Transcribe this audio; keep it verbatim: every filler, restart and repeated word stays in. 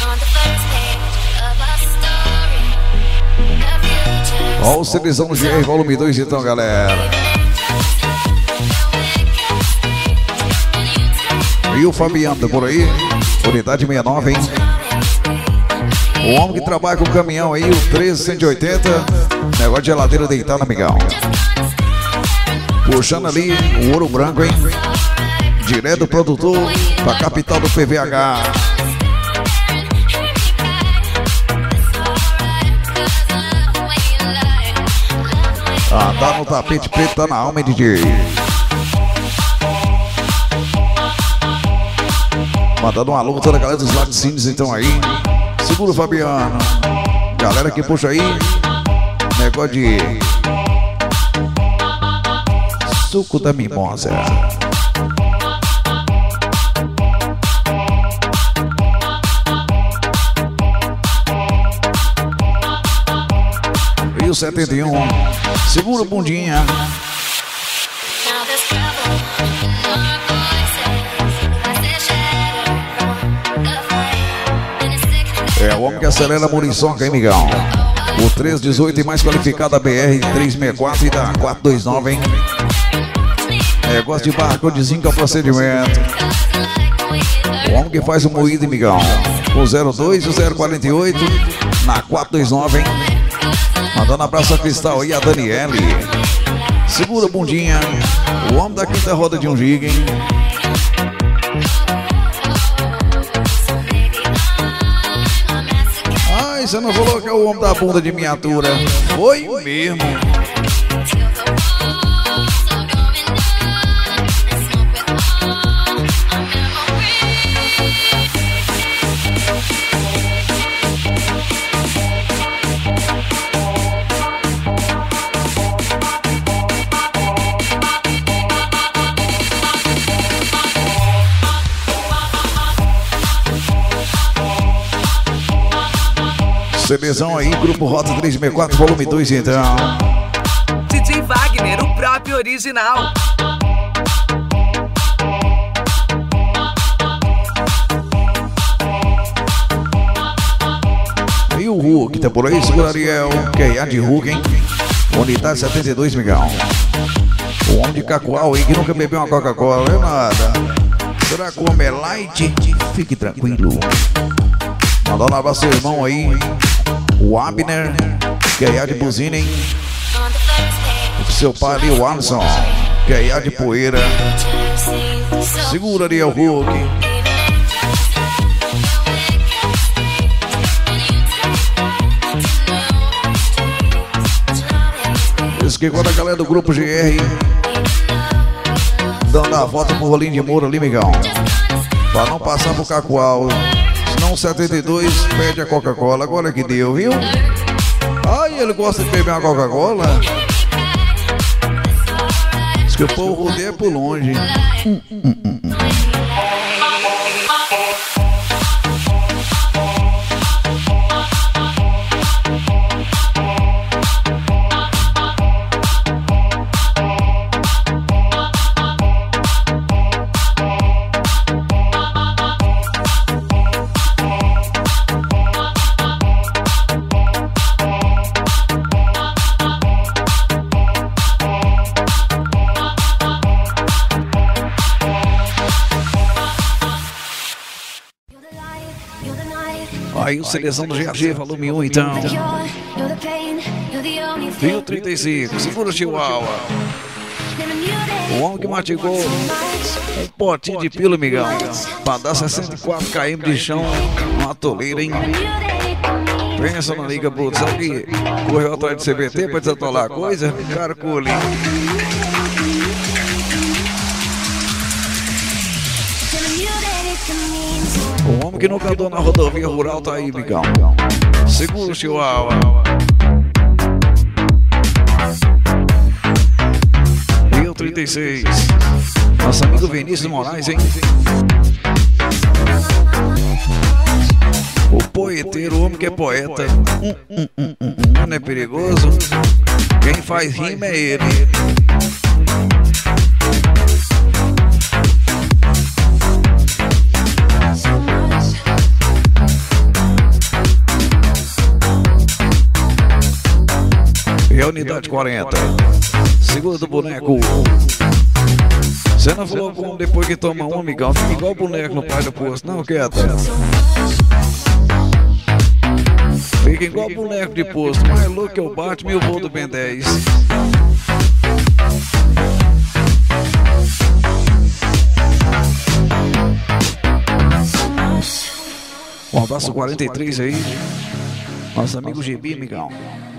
Ó o CDzão do G R volume dois então, galera. E o Fabiano tá por aí, unidade sessenta e nove, hein? O homem que trabalha com o caminhão aí, o treze cento e oitenta. Negócio de geladeira deitada, amigão. Puxando ali o ouro branco, hein? Direto do produtor pra capital do P V H. Ah, tá no tapete preto, tá na alma, D J. Mandando um alô pra toda a galera dos laticínios, então aí. Segura o Fabiano. Galera que puxa aí. Negócio de suco da mimosa. E o setenta e um. Segura o bundinha. É o homem que acelera a muriçoca, hein, migão? O três dezoito e mais qualificado da B R trezentos e sessenta e quatro e da quatrocentos e vinte e nove, hein? Negócio de barco de zinco ao procedimento. O homem que faz o moído, hein, migão? O zero dois e o zero quarenta e oito na quatrocentos e vinte e nove, hein? Mandando abraço a Cristal e a Daniele. Segura a bundinha. O homem da quinta roda de um giga, hein? Ai, você não falou que é o homem da bunda de miniatura? Foi mesmo. CDzão aí, Grupo Rota trezentos e sessenta e quatro, volume dois, então. D J Wagner, o próprio original. E o Hulk, tá por aí, segura Ariel, que é de Hulk, hein? Unidade setenta e dois, migão. O homem de Cacoal aí, que nunca bebeu uma Coca-Cola, não é nada. Será que o homem é light? Fique tranquilo. Mandando um abraço ao irmão aí, o Abner, que é de buzina, hein? O seu pai ali, o Alisson, que é de poeira. Segura ali o Hulk. Isso que quando a galera do Grupo G R dando a volta pro rolinho de muro ali, migão, pra não passar pro Cacoal. Não, setenta e dois, pede a Coca-Cola. Agora que deu, viu? Ai, ele gosta de beber uma Coca-Cola. Diz que o povo rodeia é por longe. Hum, hum, hum, hum. Aí o seleção do G A G, volume um, então. Rio trinta e cinco, segura o Chihuahua. O homem que matigou um potinho de pila, migão, pra dar sessenta e quatro quilômetros de chão, uma toleira, hein? Pensa na liga, bruto. Sabe que correu atrás de C B T pra desatolar a coisa? Cara, cole. O homem que nunca andou na rodovia rural tá aí, migão. Segura o Chihuahua. Rio trinta e seis. Nosso amigo Vinícius Moraes, hein? O poeteiro, o homem que é poeta. Hum, hum, hum, hum, hum. Não é perigoso? Quem faz rima é ele. unidade quarenta. Segura do boneco. Você não falou como depois que toma um, amigão? Fica igual o boneco no pai do posto. Não, quieta. Fica igual o boneco de posto. Mais louco que eu bate mil voo do Ben dez. Um abraço quarenta e três aí. Nosso amigo G B, amigão.